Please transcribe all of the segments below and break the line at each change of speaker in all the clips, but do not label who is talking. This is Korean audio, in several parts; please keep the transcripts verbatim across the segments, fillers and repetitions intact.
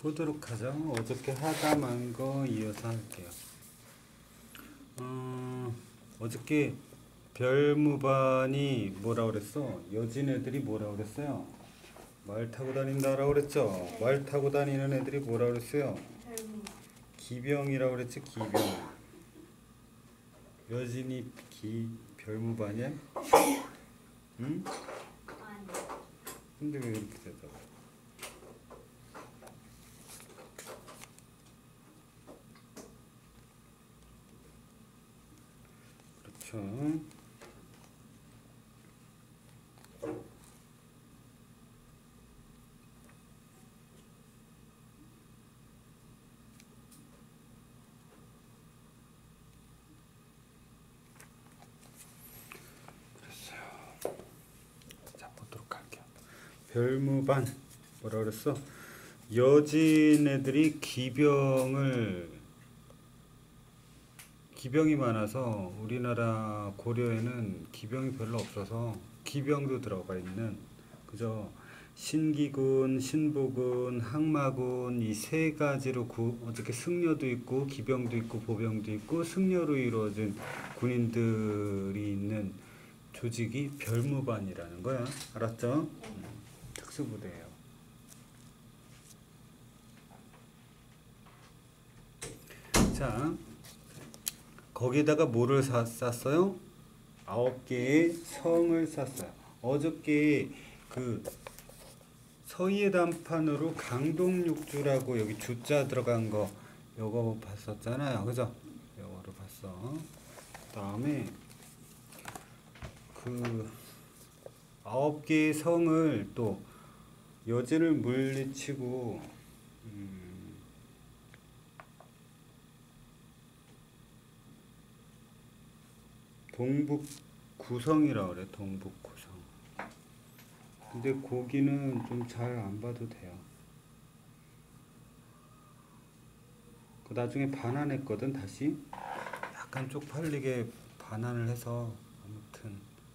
보도록 하죠. 어저께 하다 만 거 이어서 할게요. 어, 어저께 별무반이 뭐라 그랬어? 여진 애들이 뭐라 그랬어요? 말 타고 다닌다라 그랬죠? 말 타고 다니는 애들이 뭐라 그랬어요? 기병이라고 그랬지, 기병. 여진이 기, 별무반이야? 응? 근데 왜 이렇게 되더라? 그렇죠. 별무반 뭐라 그랬어? 여진 애들이 기병을 기병이 많아서 우리나라 고려에는 기병이 별로 없어서 기병도 들어가 있는 그저 신기군, 신부군, 항마군 이 세 가지로 구, 어떻게 승려도 있고 기병도 있고 보병도 있고 승려로 이루어진 군인들이 있는 조직이 별무반이라는 거야. 알았죠? 특수부대예요. 자, 거기다가 뭐를 사, 쌌어요? 아홉 개의 성을 쌌어요. 어저께 그 서희의 단판으로 강동육주라고 여기 주자 들어간 거 요거 봤었잖아요. 그죠? 요거를 봤어. 다음에 그 아홉 개의 성을 또 여진을 물리치고 음, 동북구성이라고 그래. 동북구성. 근데 거기는 좀 잘 안 봐도 돼요. 그 나중에 반환했거든. 다시 약간 쪽팔리게 반환을 해서 아무튼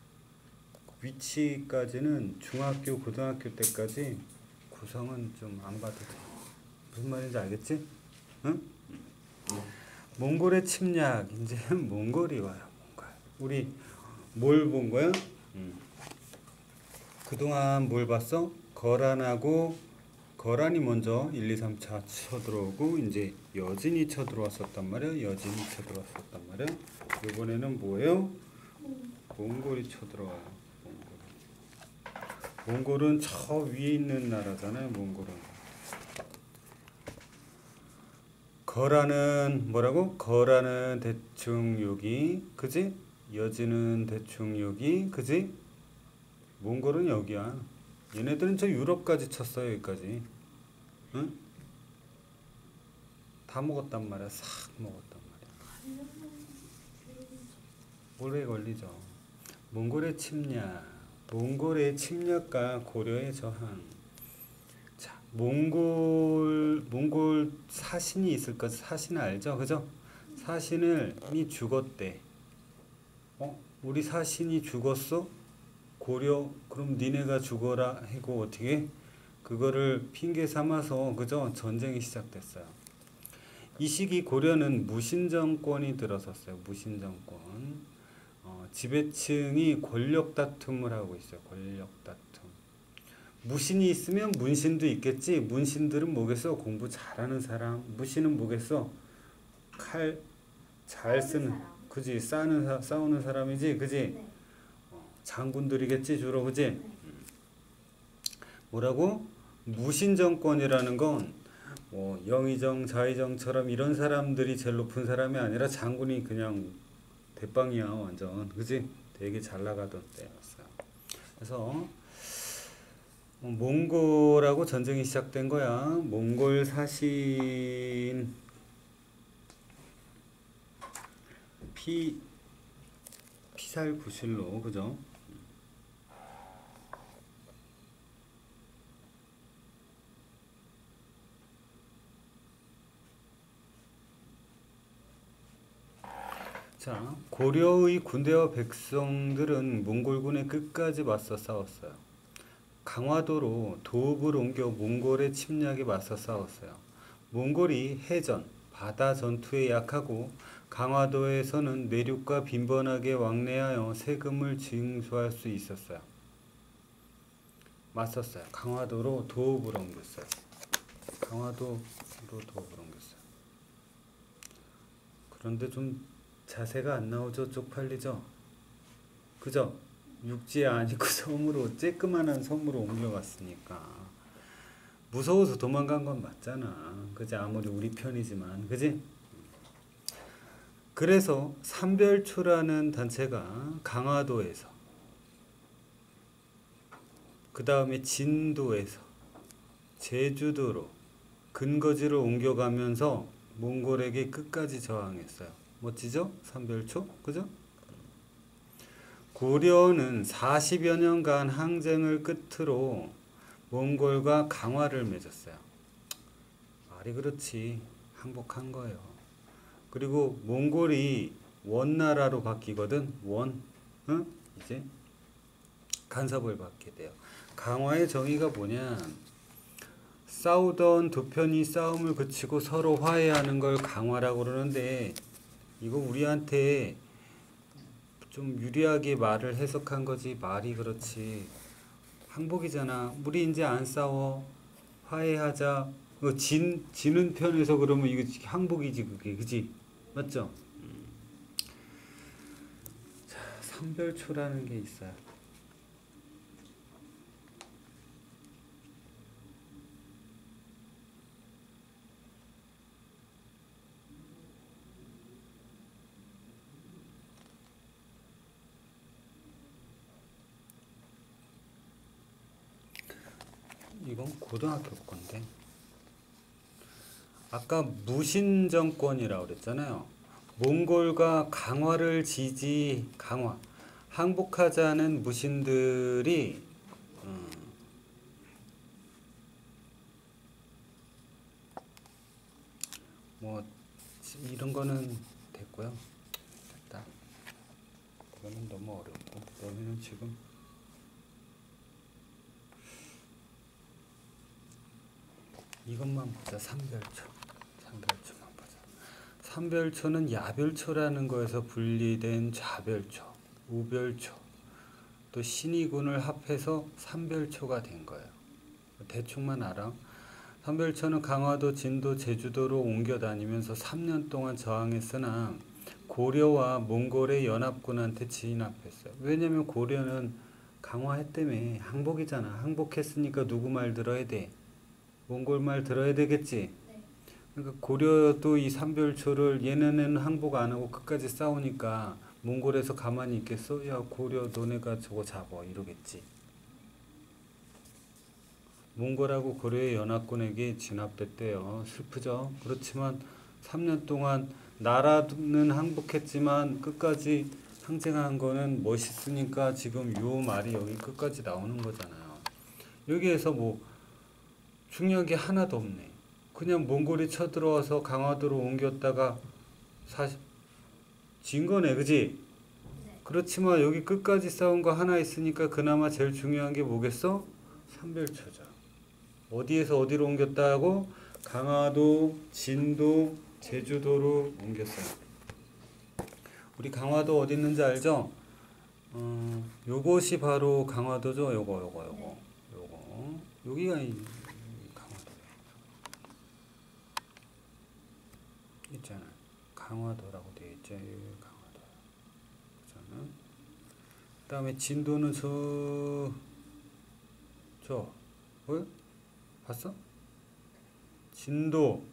위치까지는 중학교, 고등학교 때까지 구성은 좀 안 봐도 돼. 무슨 말인지 알겠지? 응? 몽골의 침략. 이제 몽골이 와요. 몽골. 우리 뭘 본 거야? 응. 그동안 뭘 봤어? 거란하고 거란이 먼저 일, 이, 삼 차 쳐들어오고 이제 여진이 쳐들어왔었단 말이야. 여진이 쳐들어왔었단 말이야. 이번에는 뭐예요? 몽골이 쳐들어와요. 몽골은 저 위에 있는 나라잖아요. 몽골은. 거란은 뭐라고? 거란은 대충 여기, 그지? 여진은 대충 여기, 그지? 몽골은 여기야. 얘네들은 저 유럽까지 쳤어요. 여기까지. 응? 다 먹었단 말이야. 싹 먹었단 말이야. 오래 걸리죠. 몽골의 침략. 몽골의 침략과 고려의 저항. 자, 몽골 몽골 사신이 있을 거죠. 사신 알죠, 그죠? 사신이 죽었대. 어, 우리 사신이 죽었어? 고려 그럼 니네가 죽어라 하고 어떻게? 그거를 핑계 삼아서 그죠? 전쟁이 시작됐어요. 이 시기 고려는 무신정권이 들어섰어요. 무신정권. 어, 지배층이 권력 다툼을 하고 있어요. 권력 다툼. 무신이 있으면 문신도 있겠지. 문신들은 뭐겠어? 공부 잘하는 사람. 무신은 뭐겠어? 칼 잘 쓰는, 그지? 싸는 사, 싸우는 사람이지, 그지?
네.
어, 장군들이겠지 주로, 그지? 네. 뭐라고? 무신정권이라는 건 뭐 영의정, 좌의정처럼 이런 사람들이 제일 높은 사람이 아니라 장군이 그냥 대빵이야 완전, 그지? 되게 잘 나가던 때였어요. 그래서 몽골하고 전쟁이 시작된 거야. 몽골 사신 피 피살구실로, 그죠? 자, 고려의 군대와 백성들은 몽골군에 끝까지 맞서 싸웠어요. 강화도로 도읍을 옮겨 몽골의 침략에 맞서 싸웠어요. 몽골이 해전, 바다 전투에 약하고 강화도에서는 내륙과 빈번하게 왕래하여 세금을 징수할 수 있었어요. 맞섰어요. 강화도로 도읍을 옮겼어요. 강화도로 도읍을 옮겼어요. 그런데 좀 자세가 안 나오죠? 쪽팔리죠? 그죠? 육지에 아니고 섬으로, 쬐끄만한 섬으로 옮겨갔으니까 무서워서 도망간 건 맞잖아. 그지? 아무리 우리 편이지만, 그지? 그래서 삼별초라는 단체가 강화도에서, 그 다음에 진도에서 제주도로 근거지를 옮겨가면서 몽골에게 끝까지 저항했어요. 멋지죠? 삼별초? 그죠? 고려는 사십여 년간 항쟁을 끝으로 몽골과 강화를 맺었어요. 말이 그렇지. 항복한 거예요. 그리고 몽골이 원나라로 바뀌거든. 원. 응? 이제 간섭을 받게 돼요. 강화의 정의가 뭐냐? 싸우던 두 편이 싸움을 그치고 서로 화해하는 걸 강화라고 그러는데, 이거 우리한테 좀 유리하게 말을 해석한 거지. 말이 그렇지. 항복이잖아. 우리 이제 안 싸워. 화해하자. 어, 진, 지는 편에서 그러면 이거 항복이지, 그게. 그지? 맞죠? 음. 자, 삼별초라는 게 있어요. 이건 고등학교 건데, 아까 무신정권이라고 그랬잖아요. 몽골과 강화를 지지, 강화, 항복하자는 무신들이 음, 뭐 이런 거는 됐고요. 됐다. 그거는 너무 어렵고, 너희는 지금 이것만 보자. 삼별초. 삼별초만 보자. 삼별초는 야별초라는 거에서 분리된 좌별초, 우별초, 또 신이군을 합해서 삼별초가 된 거예요. 대충만 알아. 삼별초는 강화도, 진도, 제주도로 옮겨 다니면서 삼 년 동안 저항했으나 고려와 몽골의 연합군한테 진압했어요. 왜냐면 고려는 강화했다며. 항복이잖아. 항복했으니까 누구 말 들어야 돼? 몽골 말 들어야 되겠지.
네.
그러니까 고려도 이 삼별초를, 얘네는 항복 안 하고 끝까지 싸우니까 몽골에서 가만히 있겠어? 야, 고려 너네가 저거 잡아 이러겠지. 몽골하고 고려의 연합군에게 진압됐대요. 슬프죠? 그렇지만 삼 년 동안 나라는 항복했지만 끝까지 항쟁한 거는 멋있으니까 지금 요 말이 여기 끝까지 나오는 거잖아요. 여기에서 뭐 중요한 게 하나도 없네. 그냥 몽골이 쳐들어와서 강화도로 옮겼다가 사실 진 거네, 그지?
네.
그렇지만 여기 끝까지 싸운 거 하나 있으니까 그나마 제일 중요한 게 뭐겠어? 삼별초죠. 어디에서 어디로 옮겼다고? 강화도, 진도, 제주도로 옮겼어요. 우리 강화도 어디 있는지 알죠? 어, 요것이 바로 강화도죠. 요거, 요거, 요거, 요거. 여기가 이 있잖아. 강화도라고 되어 있죠. 강화도. 그잖아. 그 다음에 진도는 저, 저, 어? 봤어? 진도.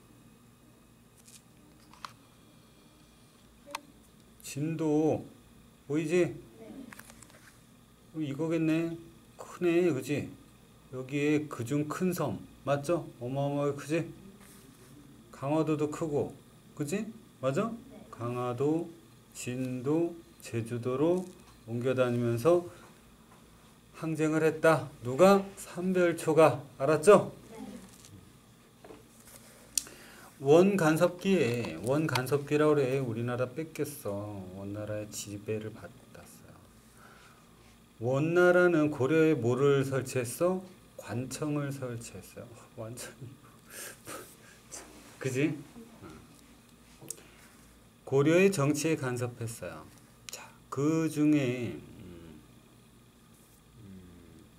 진도. 보이지? 어, 이거겠네. 크네. 그지? 여기에 그중 큰 섬. 맞죠? 어마어마하게 크지? 강화도도 크고. 그지? 맞아?
네.
강화도, 진도, 제주도로 옮겨 다니면서 항쟁을 했다. 누가? 삼별초가. 알았죠?
네.
원간섭기에, 원간섭기라고 그래. 우리나라 뺏겼어. 원나라의 지배를 받았어요. 원나라는 고려에 뭐를 설치했어? 관청을 설치했어요. 완전히 그지? 고려의 정치에 간섭했어요. 자, 그 중에 음, 음,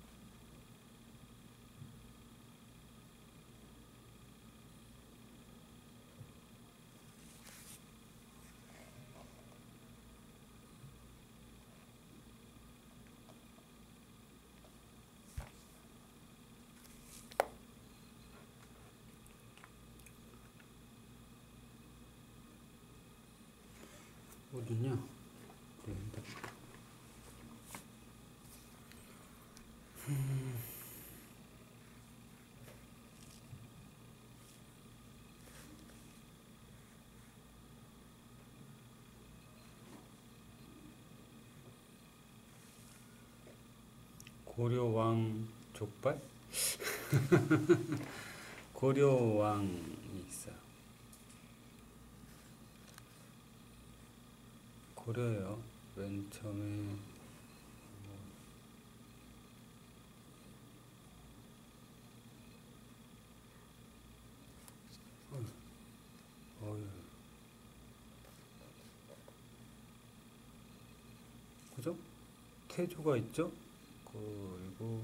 어디냐? 네, 핸드폰. 고려왕 족발? 고려왕이 있어요. 고려요. 맨 처음에 어휴, 그죠? 태조가 있죠? 그리고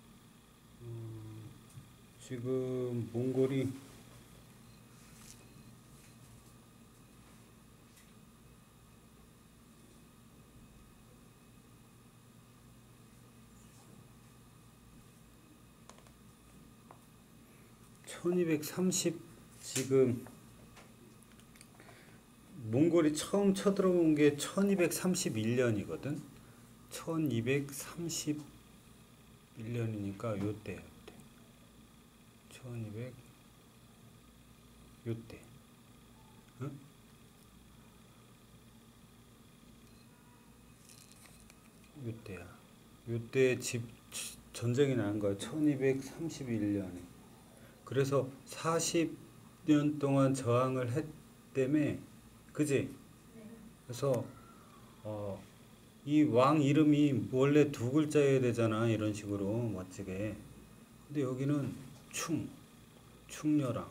음, 지금 몽골이 천이백삼십 지금 몽골이 처음 쳐들어온 게 천이백삼십일 년이거든. 천이백삼십일 년이니까 요때 요때 천이백 요때 응? 요때야. 요때 집 전쟁이 난 거야. 천이백삼십일 년에. 그래서 사십 년 동안 저항을 했다며. 그지? 그래서 어, 이 왕 이름이 원래 두 글자여야 되잖아. 이런 식으로 멋지게. 근데 여기는 충, 충렬왕,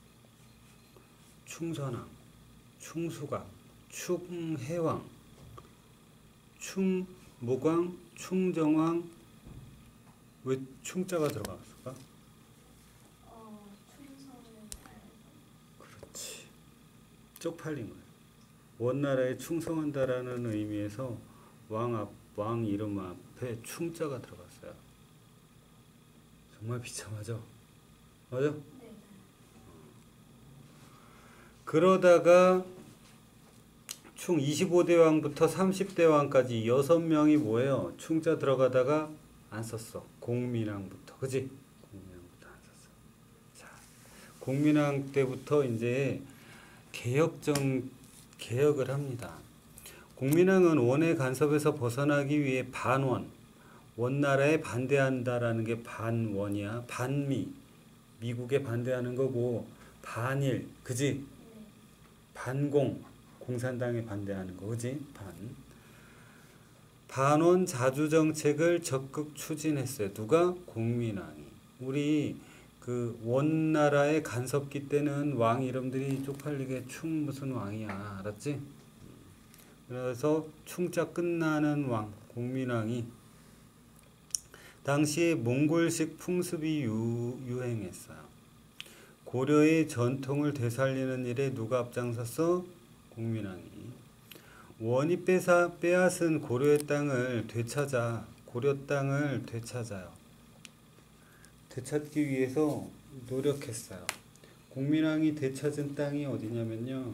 충선왕, 충수강, 충해왕, 충무광, 충정왕. 왜 충자가 들어갔을까?
어, 충성을 다해서.
그렇지. 쪽팔린 거야. 원나라에 충성한다라는 의미에서 왕 앞, 왕 이름 앞에 충자가 들어갔어요. 정말 비참하죠? 맞아?
네.
그러다가 총 이십오 대 왕부터 삼십 대 왕까지 여섯 명이 뭐예요? 충자 들어가다가 안 썼어. 공민왕부터. 그지? 공민왕부터 안 썼어. 자, 공민왕 때부터 이제 개혁정, 개혁을 합니다. 공민왕은 원의 간섭에서 벗어나기 위해 반원, 원나라에 반대한다라는 게 반원이야. 반미, 미국에 반대하는 거고, 반일, 그지?
네.
반공, 공산당에 반대하는 거, 그지? 반. 반원 자주 정책을 적극 추진했어요. 누가? 공민왕이. 우리 그 원나라의 간섭기 때는 왕 이름들이 쪽팔리게 충 무슨 왕이야. 알았지? 그래서 충자 끝나는 왕, 공민왕이 당시에 몽골식 풍습이 유, 유행했어요. 고려의 전통을 되살리는 일에 누가 앞장섰어? 공민왕이. 원이 빼앗아, 빼앗은 고려의 땅을 되찾아, 고려 땅을 되찾아요. 되찾기 위해서 노력했어요. 공민왕이 되찾은 땅이 어디냐면요.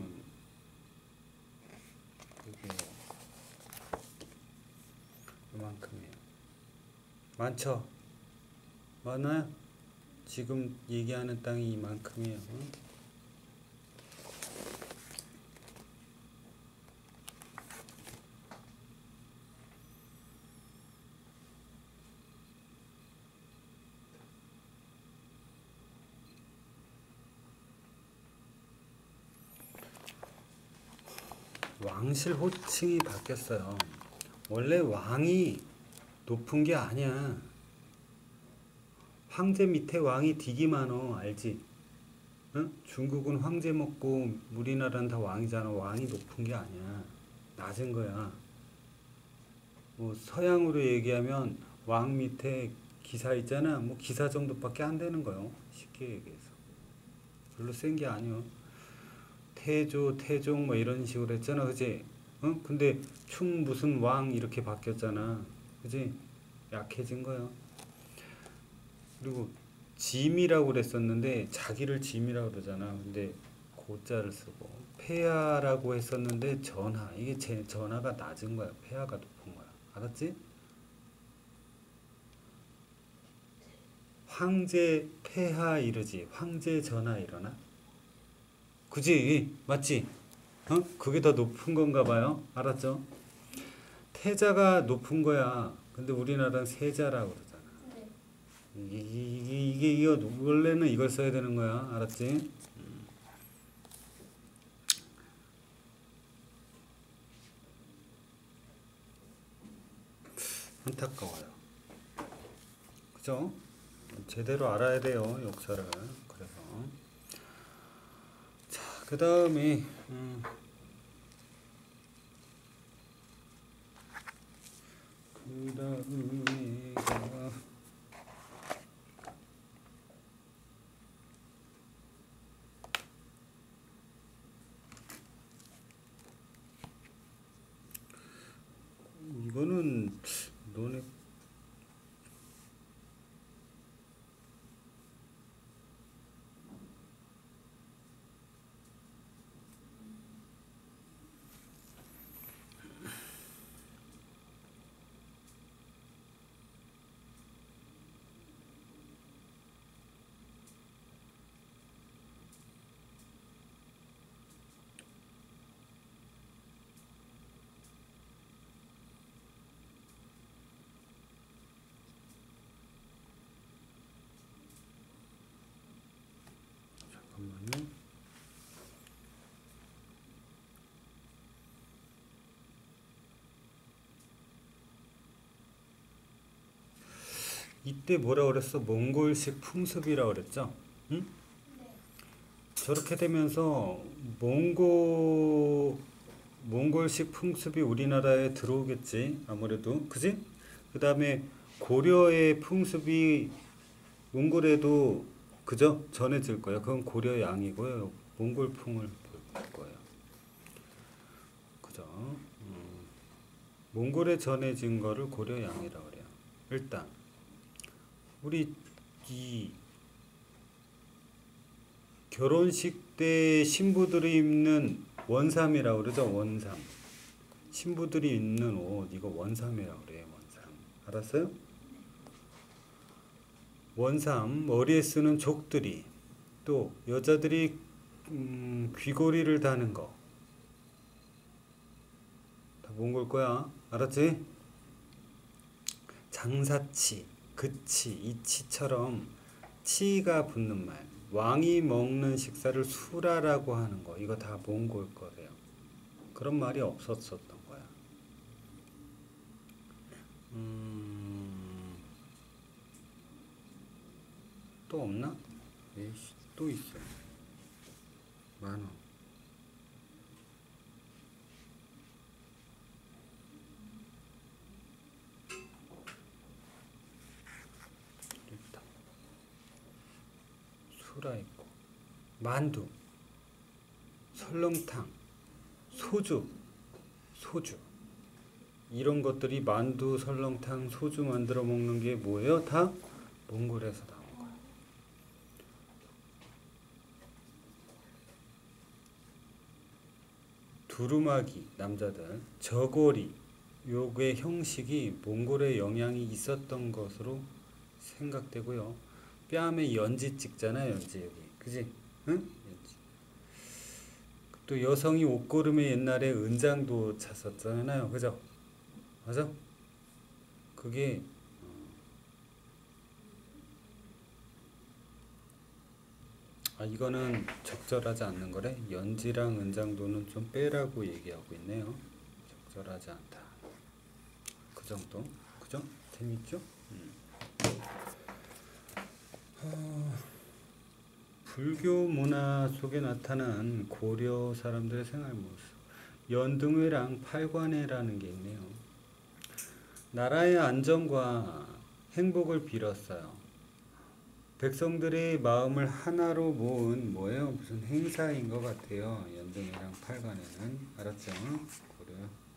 이게 이만큼이에요. 많죠? 많아요? 지금 얘기하는 땅이 이만큼이에요. 왕실 호칭이 바뀌었어요. 원래 왕이 높은 게 아니야. 황제 밑에 왕이 되게 많어. 알지? 응? 중국은 황제 먹고 우리나라는 다 왕이잖아. 왕이 높은 게 아니야. 낮은 거야. 뭐 서양으로 얘기하면 왕 밑에 기사 있잖아. 뭐 기사 정도밖에 안 되는 거요. 쉽게 얘기해서. 별로 센 게 아니요. 태조, 태종 뭐 이런 식으로 했잖아. 그지? 응? 근데 충 무슨 왕 이렇게 바뀌었잖아. 그지? 약해진 거야. 그리고 짐이라고 그랬었는데 자기를 짐이라고 그러잖아. 근데 고자를 쓰고 폐하라고 했었는데 전하. 이게 제 전하가 낮은 거야. 폐하가 높은 거야. 알았지? 황제 폐하 이러지. 황제 전하 이러나? 그지? 맞지? 어? 그게 더 높은 건가 봐요. 알았죠? 태자가 높은 거야. 근데 우리나라는 세자라고 그러잖아.
네.
이게, 이게, 이게, 이거, 원래는 이걸 써야 되는 거야. 알았지? 안타까워요. 그죠? 제대로 알아야 돼요. 역사를. 그래서. 자, 그 다음에, 음, 그 다음에, 이거는 너네 잠깐만요. 이때 뭐라 그랬어? 몽골식 풍습이라 그랬죠? 응?
네.
저렇게 되면서 몽고 몽골식 풍습이 우리나라에 들어오겠지. 아무래도. 그지? 그다음에 고려의 풍습이 몽골에도 그죠? 전해질 거예요. 그건 고려 양이고요. 몽골풍을 볼 거예요. 그죠? 음, 몽골에 전해진 거를 고려 양이라고 그래요. 일단 우리 이 결혼식 때 신부들이 입는 원삼이라고 그러죠. 원삼. 신부들이 입는 옷 이거 원삼이라고 그래요. 원삼. 알았어요? 원삼 머리에 쓰는 족들이 또 여자들이 음, 귀걸이를 다는 거 다 몽골 거야. 알았지? 장사치, 그치, 이치처럼 치가 붙는 말. 왕이 먹는 식사를 수라라고 하는 거. 이거 다 몽골 거래요. 그런 말이 없었었던 거야. 음, 또 없나? 에이씨, 또 있어. 많아. 있다. 수라 있고. 만두, 설렁탕, 소주, 소주. 이런 것들이 만두, 설렁탕, 소주 만들어 먹는 게 뭐예요? 다 몽골에서 나온 거야. 두루마기, 남자들, 저고리, 요게 형식이 몽골의 영향이 있었던 것으로 생각되고요. 뺨에 연지 찍잖아요, 연지 여기. 그지? 응? 연지. 또 여성이 옷고름에 옛날에 은장도 찼었잖아요. 그죠? 맞아? 그게 아 이거는 적절하지 않는 거래. 연지랑 은장도는 좀 빼라고 얘기하고 있네요. 적절하지 않다. 그 정도. 그죠? 재밌죠? 음. 어, 불교 문화 속에 나타난 고려 사람들의 생활 모습. 연등회랑 팔관회라는 게 있네요. 나라의 안정과 행복을 빌었어요. 백성들의 마음을 하나로 모은 뭐예요? 무슨 행사인 것 같아요. 연등회랑 팔관회는. 알았죠? 고려.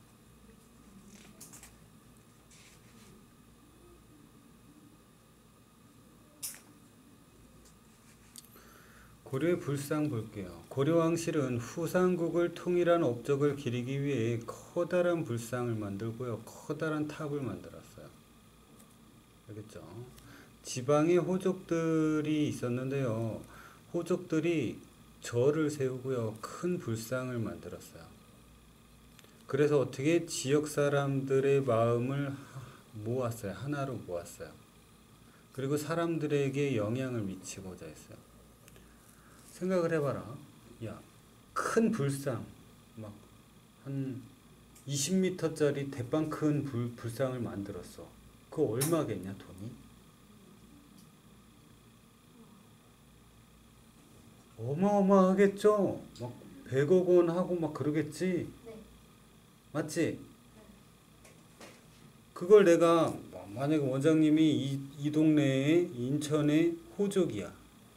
고려의 불상 볼게요. 고려 왕실은 후삼국을 통일한 업적을 기리기 위해 커다란 불상을 만들고요. 커다란 탑을 만들었어요. 알겠죠? 지방에 호족들이 있었는데요. 호족들이 절을 세우고요. 큰 불상을 만들었어요. 그래서 어떻게 지역 사람들의 마음을 모았어요. 하나로 모았어요. 그리고 사람들에게 영향을 미치고자 했어요. 생각을 해봐라. 야, 큰 불상, 막, 한 이십 미터짜리 대빵 큰 불, 불상을 만들었어. 그거 얼마겠냐, 돈이? 어마어마하겠죠? 막, 백억 원 하고 막 그러겠지?
네.
맞지? 그걸 내가, 만약에 원장님이 이, 이 동네에, 인천에 호족이야.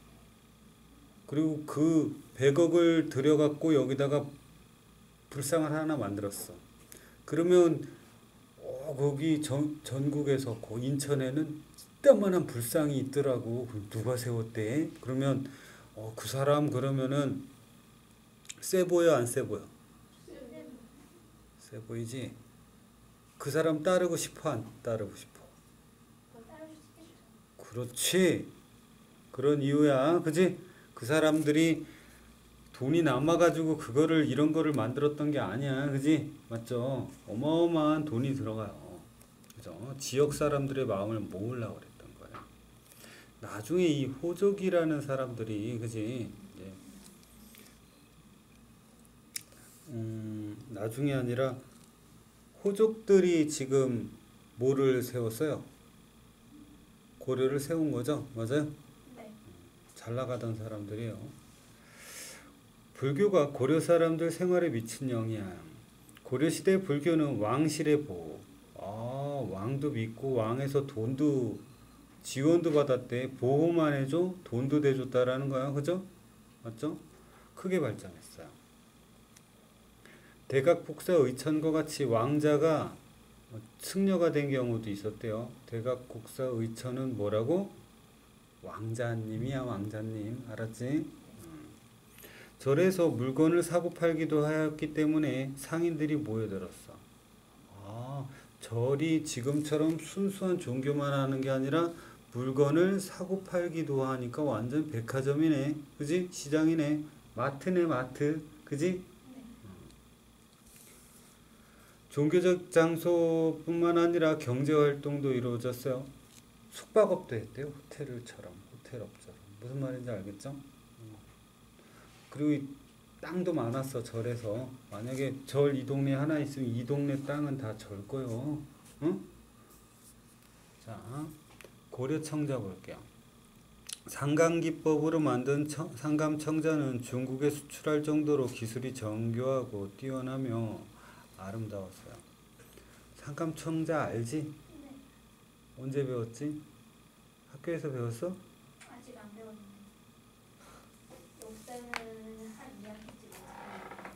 그리고 그 백억을 들여갖고 여기다가 불상을 하나 만들었어. 그러면 어, 거기 전, 전국에서 그 인천에는 이따만한 불상이 있더라고. 그럼 누가 세웠대? 그러면 어, 그 사람 그러면은 세 보여 안 세 보여?
네.
세 보이지? 그 사람 따르고 싶어 안 따르고 싶어?
더 따라줄 수 있죠.
그렇지. 그런 이유야. 그지? 그 사람들이 돈이 남아가지고 그거를 이런 거를 만들었던 게 아니야. 그지? 맞죠? 어마어마한 돈이 들어가요. 그죠? 지역 사람들의 마음을 모으려고 그랬던 거예요. 나중에 이 호족이라는 사람들이, 그지? 이제, 음, 나중에 아니라 호족들이 지금 뭐를 세웠어요? 고려를 세운 거죠? 맞아요?
네.
잘 나가던 사람들이요. 불교가 고려 사람들 생활에 미친 영향. 고려시대 불교는 왕실의 보호. 아, 왕도 믿고 왕에서 돈도 지원도 받았대. 보호만 해줘. 돈도 대줬다라는 거야. 그죠? 맞죠? 크게 발전했어요. 대각복사 의천과 같이 왕자가 승려가 된 경우도 있었대요. 대각국사 의천은 뭐라고? 왕자님이야, 왕자님. 알았지? 음. 절에서 물건을 사고 팔기도 하였기 때문에 상인들이 모여들었어. 아, 절이 지금처럼 순수한 종교만 하는 게 아니라 물건을 사고 팔기도 하니까 완전 백화점이네. 그지? 시장이네. 마트네, 마트. 그지?
네.
종교적 장소뿐만 아니라 경제활동도 이루어졌어요. 숙박업도 했대요. 호텔처럼, 호텔업처럼. 무슨 말인지 알겠죠? 그리고 이 땅도 많았어, 절에서. 만약에 절 이 동네 하나 있으면 이 동네 땅은 다 절 거요. 응? 자, 고려청자 볼게요. 상감기법으로 만든 청, 상감청자는 중국에 수출할 정도로 기술이 정교하고 뛰어나며 아름다웠어요. 상감청자 알지?
네.
언제 배웠지? 학교에서 배웠어?
아직 안 배웠는데. 역사는 한 이 학기쯤 배웠어요.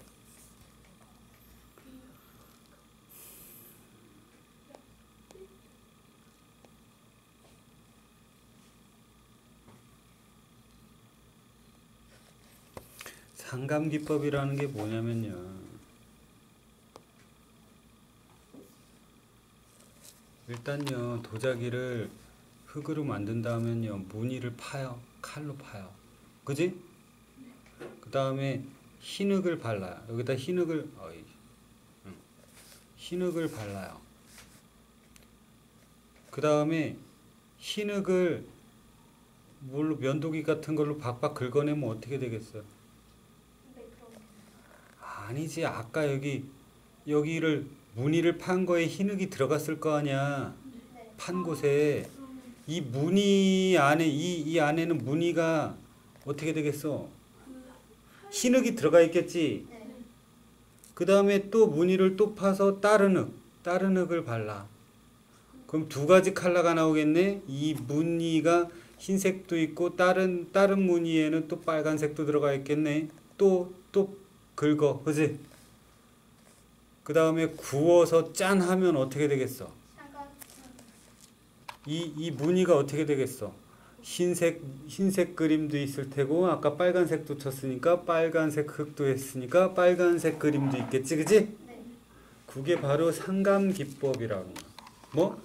상감기법이라는 게 뭐냐면요. 일단요, 도자기를 흙으로 만든다 하면요, 무늬를 파요. 칼로 파요. 그지? 그 다음에 흰흙을 발라요. 여기다 흰흙을, 어이, 응. 흰흙을 발라요. 그 다음에 흰흙을 뭘로 면도기 같은 걸로 박박 긁어내면 어떻게 되겠어요?
네, 그럼.
아니지. 아까 여기 여기를 무늬를 판 거에 흰흙이 들어갔을 거 아니야.
네.
판 곳에 이 무늬 안에 이, 이 안에는 무늬가 어떻게 되겠어? 흰흙이 들어가 있겠지.
네.
그 다음에 또 무늬를 또 파서 다른 흙, 다른 흙을 발라. 그럼 두 가지 컬러가 나오겠네. 이 무늬가 흰색도 있고 다른 다른 무늬에는 또 빨간색도 들어가 있겠네. 또 또 긁어, 그지? 그 다음에 구워서 짠 하면 어떻게 되겠어?
사각.
이, 이 무늬가 어떻게 되겠어? 흰색, 흰색 그림도 있을 테고, 아까 빨간색도 쳤으니까, 빨간색 흙도 했으니까, 빨간색 그림도 있겠지, 그지?
네.
그게 바로 상감기법이라는 거야. 뭐?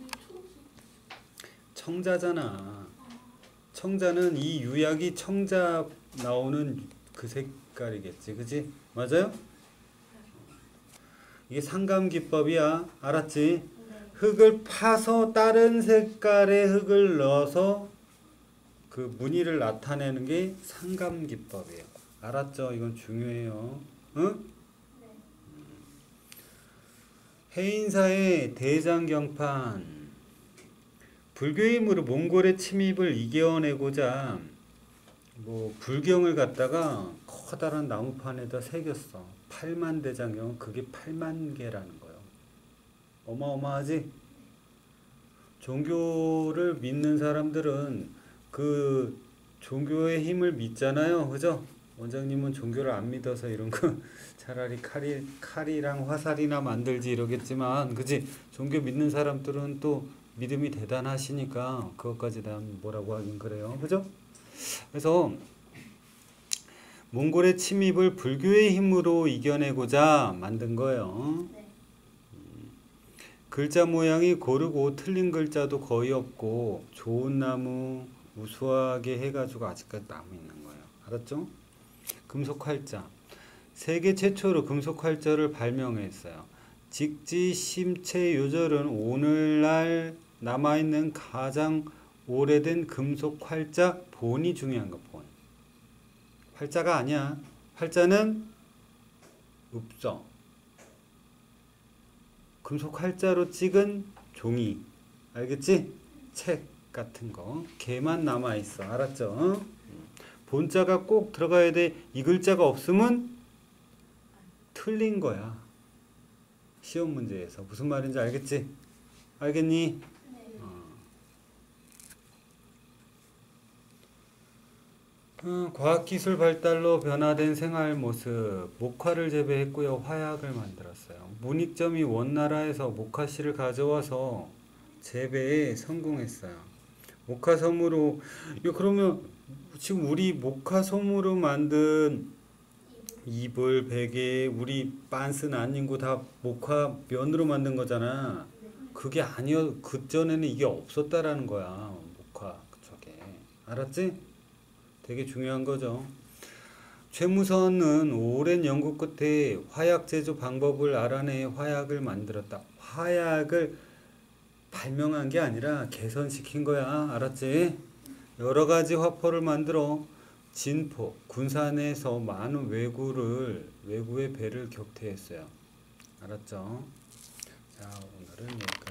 청자잖아. 청자는 이 유약이 청자 나오는 그 색깔이겠지, 그지? 맞아요? 이게 상감기법이야. 알았지?
네.
흙을 파서 다른 색깔의 흙을 넣어서 그 무늬를 나타내는 게 상감기법이에요. 알았죠? 이건 중요해요. 응?
네.
해인사의 대장경판. 불교의 힘으로 몽골의 침입을 이겨내고자 뭐 불경을 갖다가 커다란 나무판에다 새겼어. 팔만 대장경. 그게 팔만 개라는 거예요. 어마어마하지? 종교를 믿는 사람들은 그 종교의 힘을 믿잖아요. 그죠? 원장님은 종교를 안 믿어서 이런 거 차라리 칼이, 칼이랑 화살이나 만들지 이러겠지만, 그지? 종교 믿는 사람들은 또 믿음이 대단하시니까 그것까지 난 뭐라고 하긴 그래요. 그죠? 그래서 몽골의 침입을 불교의 힘으로 이겨내고자 만든 거예요.
네.
글자 모양이 고르고 틀린 글자도 거의 없고 좋은 나무 우수하게 해가지고 아직까지 남아 있는 거예요. 알았죠? 금속 활자. 세계 최초로 금속 활자를 발명했어요. 직지 심체 요절은 오늘날 남아있는 가장 오래된 금속 활자 본이 중요한 거. 본. 활자가 아니야. 활자는 읍서. 금속 활자로 찍은 종이. 알겠지? 책 같은 거. 걔만 남아있어. 알았죠? 본자가 꼭 들어가야 돼. 이 글자가 없으면 틀린 거야. 시험 문제에서. 무슨 말인지 알겠지? 알겠니?
네.
어, 과학기술 발달로 변화된 생활 모습. 목화를 재배했고요. 화약을 만들었어요. 문익점이 원나라에서 목화씨를 가져와서 재배에 성공했어요. 목화섬으로, 이거 그러면 지금 우리 목화솜으로 만든 이불, 베개, 우리 빤스, 난닝구 다 목화 면으로 만든 거잖아. 그게 아니어, 그전에는 이게 없었다라는 거야. 목화 그쪽에. 알았지? 되게 중요한 거죠. 최무선은 오랜 연구 끝에 화약 제조 방법을 알아내 화약을 만들었다. 화약을 발명한 게 아니라 개선시킨 거야. 알았지? 여러 가지 화포를 만들어 진포, 군산에서 많은 왜구를, 왜구의 배를 격퇴했어요. 알았죠? 자, 오늘은 여기까지.